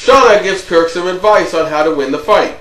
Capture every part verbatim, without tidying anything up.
Shauna gives Kirk some advice on how to win the fight.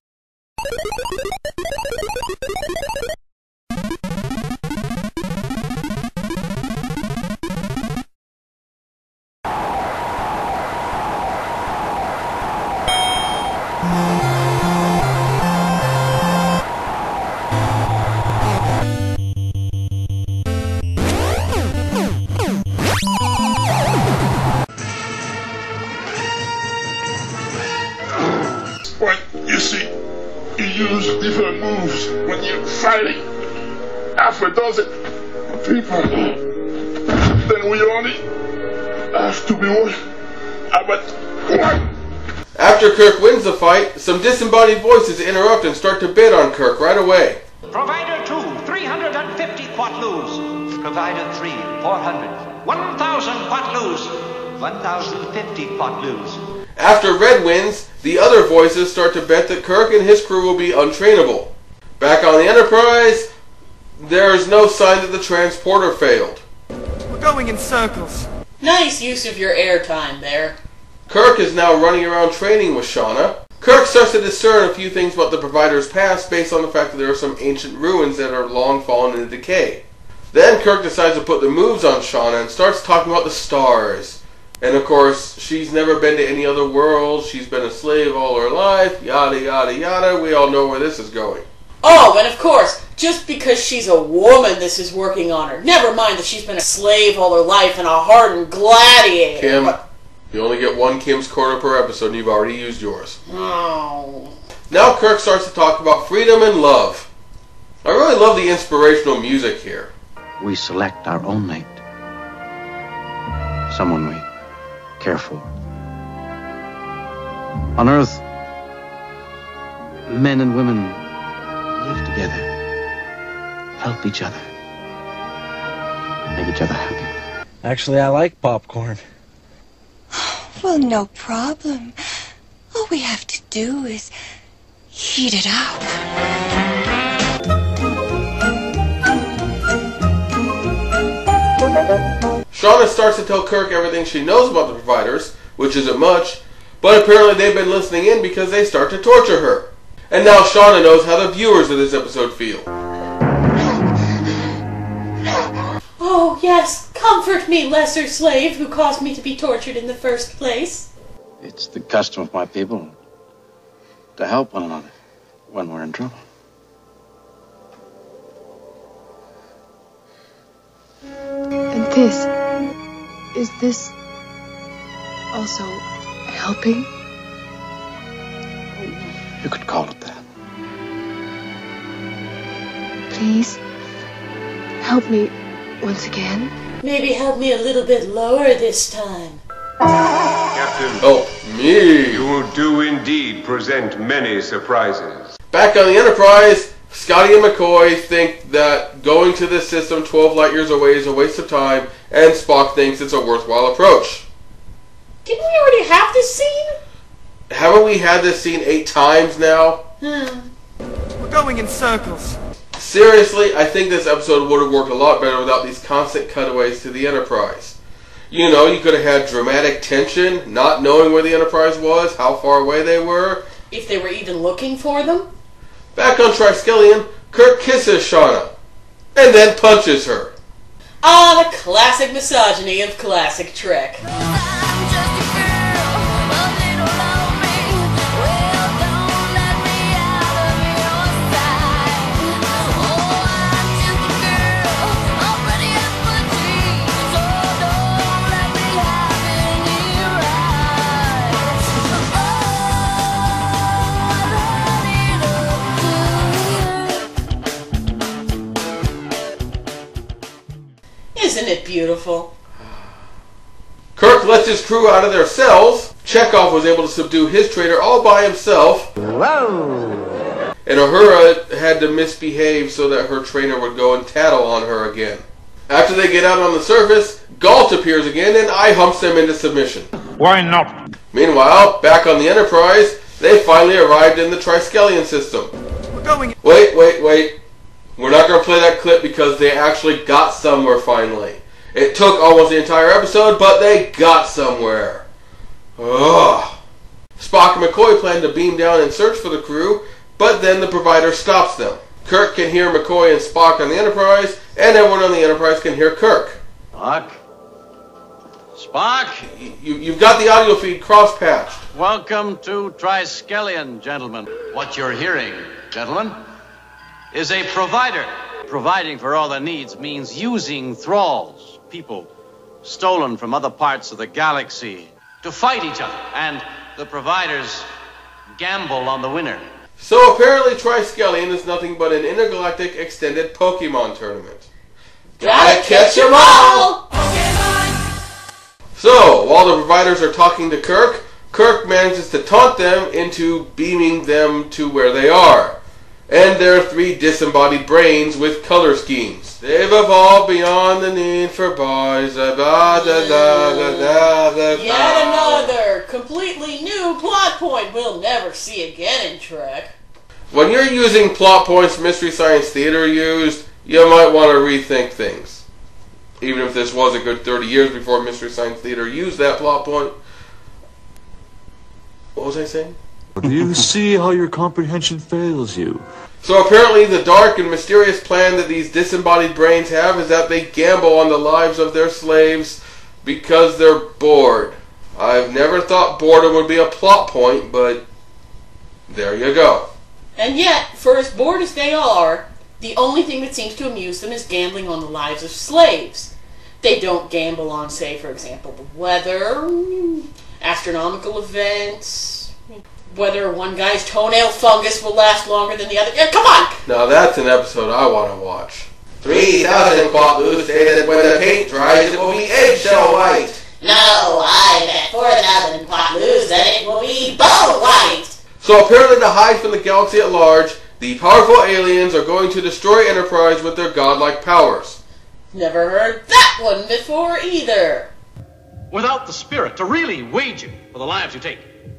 Well, you see, you use different moves when you're fighting. Half a dozen people. Then we only have to be one. About one. After Kirk wins the fight, some disembodied voices interrupt and start to bid on Kirk right away. Provider two, three hundred fifty quatloos. Provider three, four hundred. one thousand quatloos. one thousand fifty quatloos. After Red wins, the other voices start to bet that Kirk and his crew will be untrainable. Back on the Enterprise, there is no sign that the transporter failed. We're going in circles. Nice use of your airtime there. Kirk is now running around training with Shauna. Kirk starts to discern a few things about the Provider's past based on the fact that there are some ancient ruins that are long fallen into decay. Then Kirk decides to put the moves on Shauna and starts talking about the stars. And of course, she's never been to any other world, she's been a slave all her life, yada yada yada, we all know where this is going. Oh, and of course, just because she's a woman this is working on her. Never mind that she's been a slave all her life and a hardened gladiator. Kim, but... you only get one Kim's Corner per episode and you've already used yours. Oh. Now Kirk starts to talk about freedom and love. I really love the inspirational music here. We select our own mate. Someone we care for. On Earth, men and women live together, help each other, make each other happy. Actually, I like popcorn. Well, no problem. All we have to do is heat it up. Shauna starts to tell Kirk everything she knows about the Providers, which isn't much, but apparently they've been listening in because they start to torture her. And now Shauna knows how the viewers of this episode feel. Oh, yes, comfort me, lesser slave who caused me to be tortured in the first place. It's the custom of my people to help one another when we're in trouble. And this, is this also helping? You could call it that. Please, help me once again. Maybe help me a little bit lower this time. Captain, Oh, me! you do indeed present many surprises. Back on the Enterprise, Scotty and McCoy think that going to this system twelve light years away is a waste of time, and Spock thinks it's a worthwhile approach. Didn't we already have this scene? Haven't we had this scene eight times now? Hmm. We're going in circles. Seriously, I think this episode would have worked a lot better without these constant cutaways to the Enterprise. You know, you could have had dramatic tension, not knowing where the Enterprise was, how far away they were. If they were even looking for them? Back on Triskelion, Kirk kisses Shauna, and then punches her. Ah, the classic misogyny of classic Trek. Isn't it beautiful? Kirk lets his crew out of their cells. Chekhov was able to subdue his traitor all by himself. Whoa! And Uhura had to misbehave so that her trainer would go and tattle on her again. After they get out on the surface, Galt appears again and eye humps them into submission. Why not? Meanwhile, back on the Enterprise, they finally arrived in the Triskelion system. We're going. Wait, wait, wait. We're not going to play that clip because they actually got somewhere finally. It took almost the entire episode, but they got somewhere. Ugh. and McCoy plan to beam down and search for the crew, but then the Provider stops them. Kirk can hear McCoy and Spock on the Enterprise, and everyone on the Enterprise can hear Kirk. Spock? Spock? You, you've got the audio feed cross-patched. Welcome to Triskelion, gentlemen. What you're hearing, gentlemen, is a provider. Providing for all their needs means using thralls, people stolen from other parts of the galaxy, to fight each other. And the providers gamble on the winner. So apparently Triskelion is nothing but an intergalactic extended Pokemon tournament. Gotta catch 'em all! So, while the Providers are talking to Kirk, Kirk manages to taunt them into beaming them to where they are. And they're three disembodied brains with color schemes. They've evolved beyond the need for boys. Da, da, da, da, da, da, Yet another completely new plot point we'll never see again in Trek. When you're using plot points Mystery Science Theater used, you might want to rethink things. Even if this was a good thirty years before Mystery Science Theater used that plot point. What was I saying? Do you see how your comprehension fails you? So apparently the dark and mysterious plan that these disembodied brains have is that they gamble on the lives of their slaves because they're bored. I've never thought boredom would be a plot point, but there you go. And yet, for as bored as they are, the only thing that seems to amuse them is gambling on the lives of slaves. They don't gamble on, say, for example, the weather, astronomical events, whether one guy's toenail fungus will last longer than the other. Yeah, come on! Now that's an episode I want to watch. three thousand Quatloos say that when the paint dries it will be eggshell white. No, I bet four thousand Quatloos that it will be bone white. So apparently to hide from the galaxy at large, the powerful aliens are going to destroy Enterprise with their godlike powers. Never heard that one before either. Without the spirit to really wager for the lives you take.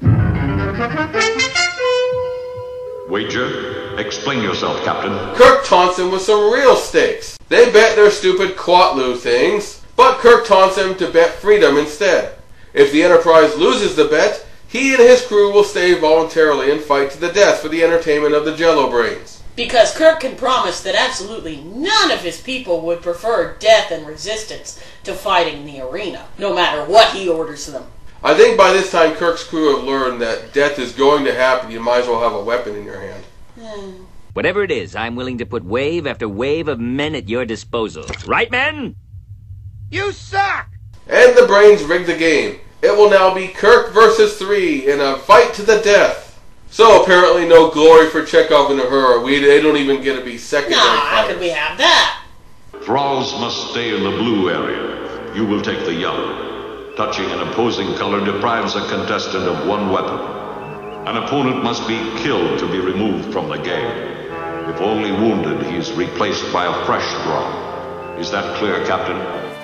Wager? Explain yourself, Captain. Kirk taunts him with some real stakes. They bet their stupid Quatloo things, but Kirk taunts them to bet freedom instead. If the Enterprise loses the bet, he and his crew will stay voluntarily and fight to the death for the entertainment of the Jello Brains. Because Kirk can promise that absolutely none of his people would prefer death and resistance to fighting in the arena, no matter what he orders them. I think by this time Kirk's crew have learned that death is going to happen. You might as well have a weapon in your hand. Hmm. Whatever it is, I'm willing to put wave after wave of men at your disposal. Right, men? You suck! And the Brains rig the game. It will now be Kirk versus three in a fight to the death. So apparently no glory for Chekhov and Uhura. We they don't even get to be secondary Nah, fighters. how could we have that? Thralls must stay in the blue area. You will take the yellow. Touching an opposing color deprives a contestant of one weapon. An opponent must be killed to be removed from the game. If only wounded, he is replaced by a fresh Thrall. Is that clear, Captain?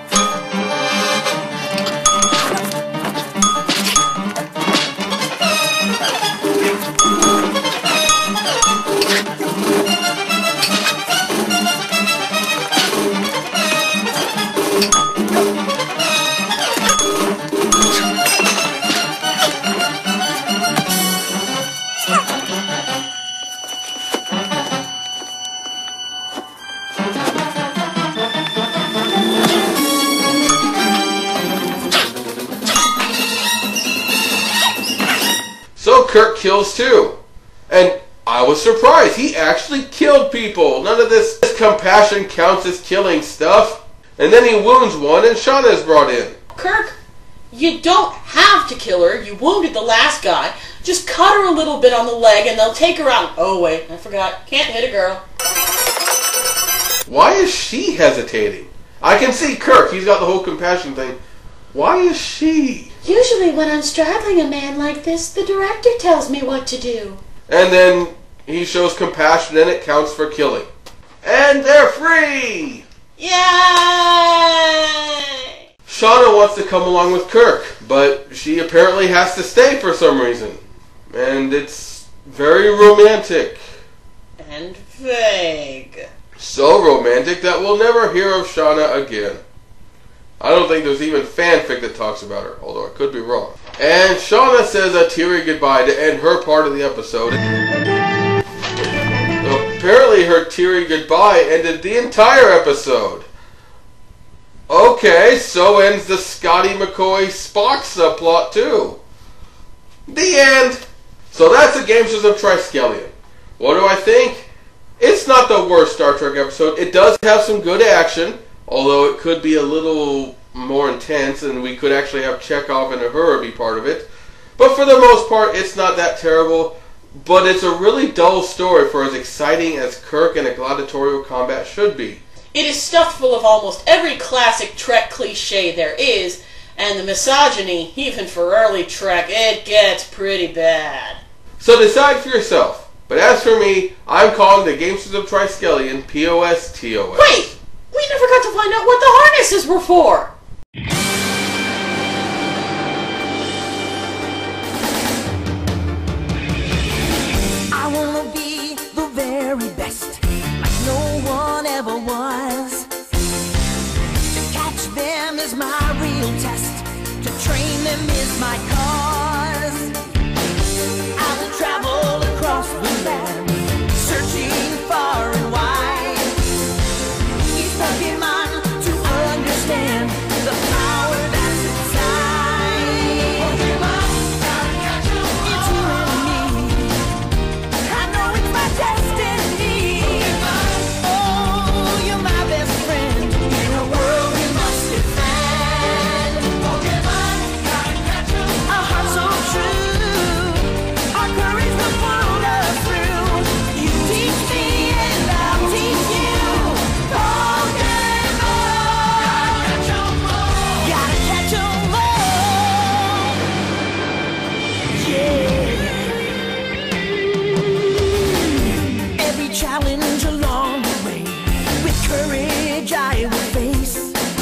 So Kirk kills too. And I was surprised. He actually killed people. None of this, this compassion counts as killing stuff. And then he wounds one and Shauna is brought in. Kirk, you don't have to kill her. You wounded the last guy. Just cut her a little bit on the leg and they'll take her out. Oh wait, I forgot. Can't hit a girl. Why is she hesitating? I can see Kirk. He's got the whole compassion thing. Why is she? Usually when I'm straddling a man like this, the director tells me what to do. And then he shows compassion and it counts for killing. And they're free! Yay! Shauna wants to come along with Kirk, but she apparently has to stay for some reason. And it's very romantic. And vague. So romantic that we'll never hear of Shauna again. I don't think there's even fanfic that talks about her, although I could be wrong. And Shauna says a teary goodbye to end her part of the episode. Apparently her teary goodbye ended the entire episode. Okay, so ends the Scotty McCoy Spock subplot too. The end. So that's the Gamesters of Triskelion. What do I think? It's not the worst Star Trek episode. It does have some good action, although it could be a little more intense, and we could actually have Chekhov and Uhura be part of it. But for the most part, it's not that terrible. But it's a really dull story for as exciting as Kirk in a gladiatorial combat should be. It is stuffed full of almost every classic Trek cliche there is, and the misogyny, even for early Trek, it gets pretty bad. So decide for yourself. But as for me, I'm calling the Gamesters of Triskelion P O S T O S. Wait! We never got to find out what the harnesses were for! I wanna be the very best, like no one ever was. To catch them is my real test, to train them is my cause. I will travel across the land, searching far and wide. Each Pokemon to understand the power that's inside. Pokemon, gotta catch 'em all. It's you and me. I know it's my destiny. Pokemon, oh, you're my best friend in a world we must defend. Pokemon, gotta catch 'em all. A heart so true, our courage will pull us through. You teach me and I'll teach you. Pokemon, gotta catch 'em all. Gotta catch 'em all. Yeah. Every challenge along the way, with courage I will face.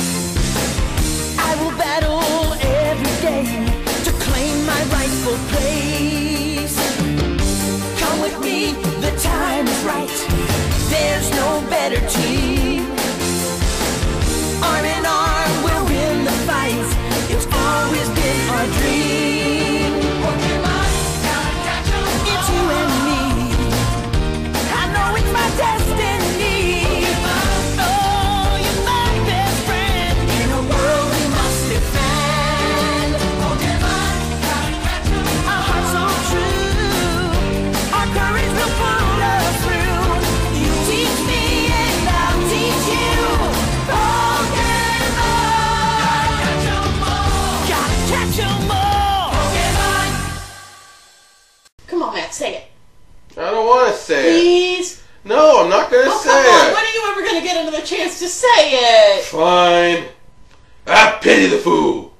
I will battle every day to claim my rightful place. Come with me, the time is right. There's no better team. Arm in arm, we'll win the fight. It's always been our dream. Pokemon, gotta catch 'em all. It's you and me. I know it's my destiny. Pokemon, oh, you're my best friend in a world we must defend. Pokemon, gotta catch 'em all. A heart so true, our courage will pull us through. You teach me and I'll teach you. Pokemon, gotta catch 'em all. Gotta catch 'em all. Pokemon. Come on, Matt, say it. I don't want to say Please? it. No, I'm not going to Oh, say come on. it. When are you ever going to get another chance to say it? Fine. I pity the fool.